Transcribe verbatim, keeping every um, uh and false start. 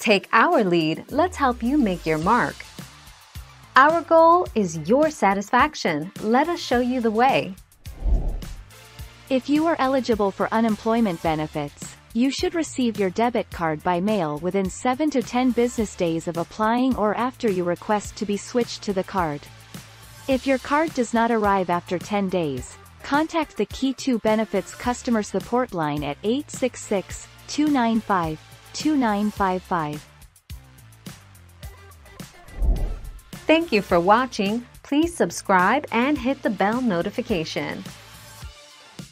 Take our lead, let's help you make your mark. Our goal is your satisfaction. Let us show you the way. If you are eligible for unemployment benefits, you should receive your debit card by mail within seven to ten business days of applying or after you request to be switched to the card. If your card does not arrive after ten days, contact the Key two Benefits customer support line at eight six six, two nine five, two nine five five. Thank you for watching. Please subscribe and hit the bell notification.